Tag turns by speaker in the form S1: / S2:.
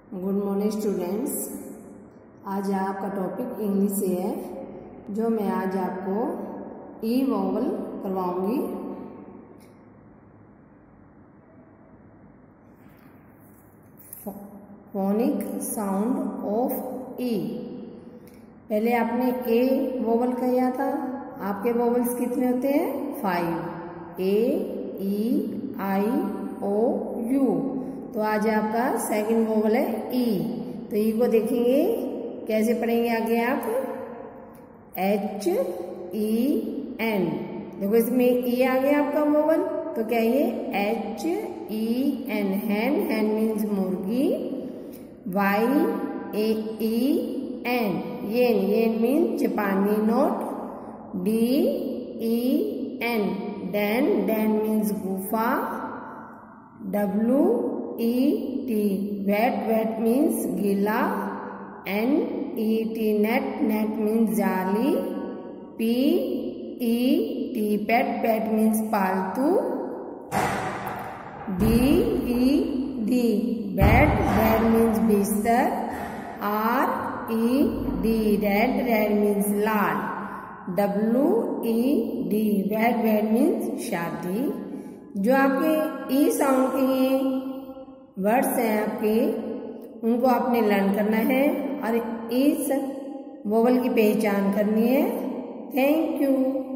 S1: Good morning students. आज आपका topic English से है, जो मैं आज आपको ई वोवल करवाऊंगी। Phonic sound of E. पहले आपने ए वोवल किया था। आपके वोवल्स कितने होते हैं? 5। A, E, I, O, U. तो आज आपका सेकंड वोवल है ई। तो ई को देखेंगे कैसे पढ़ेंगे आगे आप। H, E, N. देखो इसमें ई आ गया आपका वोवल, तो क्या ये H, E, N. Hen, hen means मुर्गी। Y, A, E, N. Yen yen जापानी नोट। D, E, N. Den, den means गुफा। W, E, T. Wet, wet means गीला। N, E, T, net, net means जाली। P, E, T, pet, pet means पालतू। D, E, D, bed, bed means बिस्तर। R, E, D, red, red means लाल। W, E, D, wed, wed means शादी। जो आपके ई sound के ये words हैं आपके, उनको आपने लर्न करना है और इस वोवल की पहचान करनी है। Thank you.